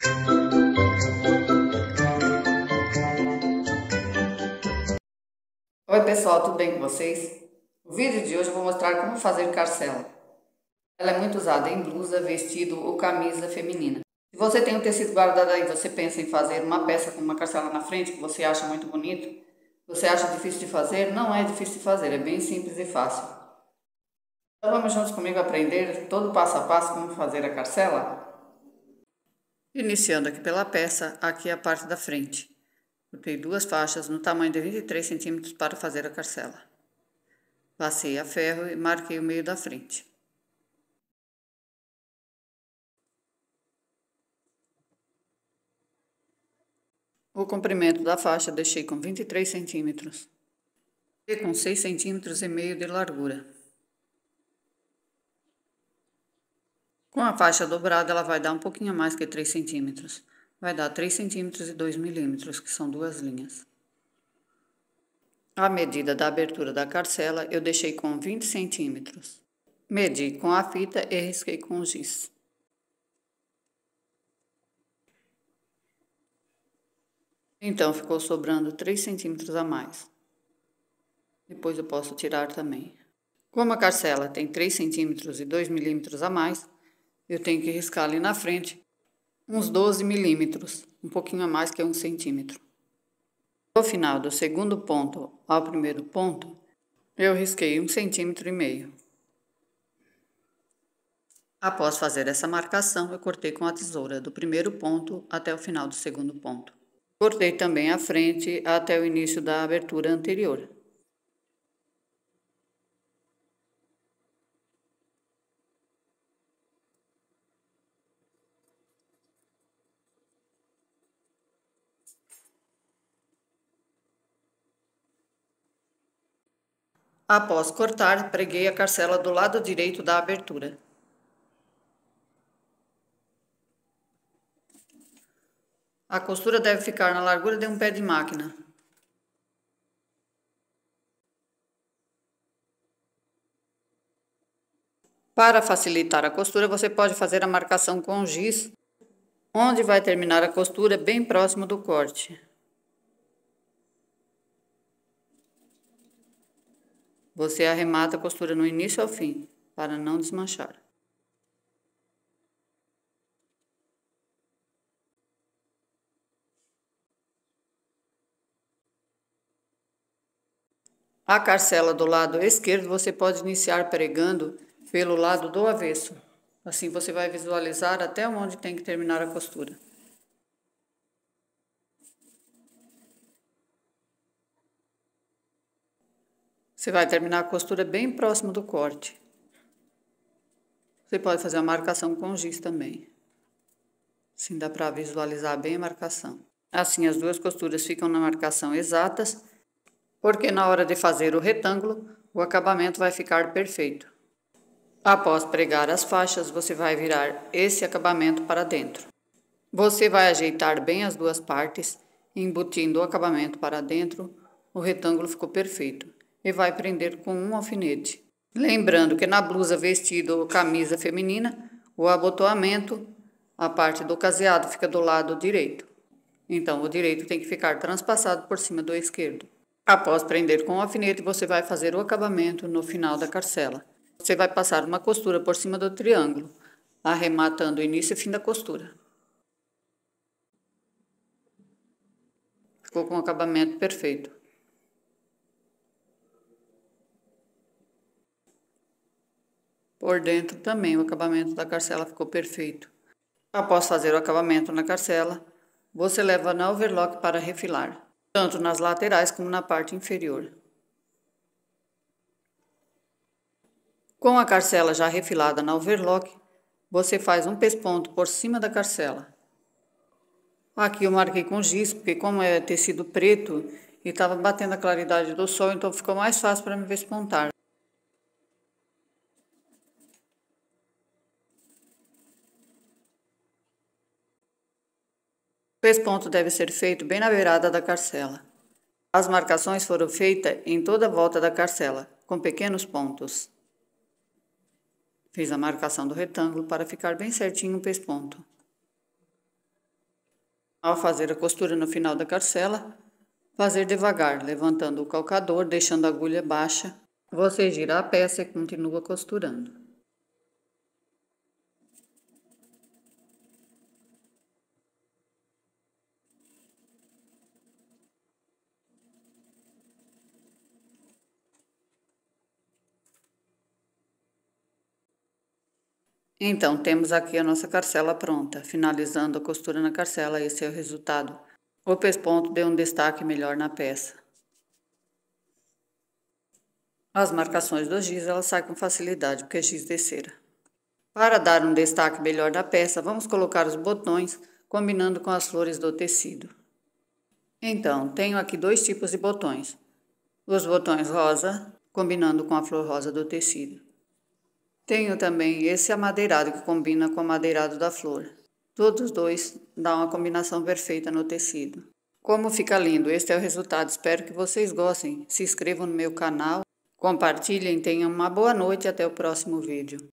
Oi pessoal, tudo bem com vocês? No vídeo de hoje eu vou mostrar como fazer carcela. Ela é muito usada em blusa, vestido ou camisa feminina. Se você tem um tecido guardado aí e você pensa em fazer uma peça com uma carcela na frente que você acha muito bonito, você acha difícil de fazer? Não é difícil de fazer, é bem simples e fácil. Então vamos juntos comigo aprender todo o passo a passo como fazer a carcela? Iniciando aqui pela peça, aqui é a parte da frente. Cortei duas faixas no tamanho de 23 centímetros para fazer a carcela. Passei a ferro e marquei o meio da frente. O comprimento da faixa deixei com 23 centímetros e com 6,5 centímetros de largura. Com a faixa dobrada, ela vai dar um pouquinho mais que 3 centímetros. Vai dar 3 centímetros e 2 milímetros, que são duas linhas. A medida da abertura da carcela eu deixei com 20 centímetros. Medi com a fita e risquei com o giz. Então, ficou sobrando 3 centímetros a mais. Depois eu posso tirar também. Como a carcela tem 3 centímetros e 2 milímetros a mais, eu tenho que riscar ali na frente uns 12 milímetros, um pouquinho a mais que 1 centímetro. No final do segundo ponto ao primeiro ponto, eu risquei 1,5 centímetros. Após fazer essa marcação, eu cortei com a tesoura do primeiro ponto até o final do segundo ponto. Cortei também a frente até o início da abertura anterior. Após cortar, preguei a carcela do lado direito da abertura. A costura deve ficar na largura de um pé de máquina. Para facilitar a costura, você pode fazer a marcação com giz, onde vai terminar a costura bem próximo do corte. Você arremata a costura no início ao fim, para não desmanchar. A carcela do lado esquerdo você pode iniciar pregando pelo lado do avesso. Assim você vai visualizar até onde tem que terminar a costura. Você vai terminar a costura bem próximo do corte. Você pode fazer a marcação com giz também. Assim dá para visualizar bem a marcação. Assim as duas costuras ficam na marcação exatas, porque na hora de fazer o retângulo, o acabamento vai ficar perfeito. Após pregar as faixas, você vai virar esse acabamento para dentro. Você vai ajeitar bem as duas partes, embutindo o acabamento para dentro, o retângulo ficou perfeito. E vai prender com um alfinete. Lembrando que na blusa, vestido ou camisa feminina, o abotoamento, a parte do caseado fica do lado direito. Então, o direito tem que ficar transpassado por cima do esquerdo. Após prender com o alfinete, você vai fazer o acabamento no final da carcela. Você vai passar uma costura por cima do triângulo, arrematando o início e fim da costura. Ficou com o acabamento perfeito. Por dentro também o acabamento da carcela ficou perfeito. Após fazer o acabamento na carcela, você leva na overlock para refilar, tanto nas laterais como na parte inferior. Com a carcela já refilada na overlock, você faz um pesponto por cima da carcela. Aqui eu marquei com giz, porque como é tecido preto e estava batendo a claridade do sol, então ficou mais fácil para me pespontar. O pesponto deve ser feito bem na beirada da carcela. As marcações foram feitas em toda a volta da carcela, com pequenos pontos. Fiz a marcação do retângulo para ficar bem certinho o pesponto. Ao fazer a costura no final da carcela, fazer devagar, levantando o calcador, deixando a agulha baixa. Você gira a peça e continua costurando. Então, temos aqui a nossa carcela pronta. Finalizando a costura na carcela, esse é o resultado. O pesponto deu um destaque melhor na peça. As marcações do giz, elas saem com facilidade, porque é giz de cera. Para dar um destaque melhor na peça, vamos colocar os botões, combinando com as flores do tecido. Então, tenho aqui dois tipos de botões. Os botões rosa, combinando com a flor rosa do tecido. Tenho também esse amadeirado, que combina com o amadeirado da flor. Todos dois dão uma combinação perfeita no tecido. Como fica lindo, este é o resultado. Espero que vocês gostem. Se inscrevam no meu canal, compartilhem, tenham uma boa noite e até o próximo vídeo.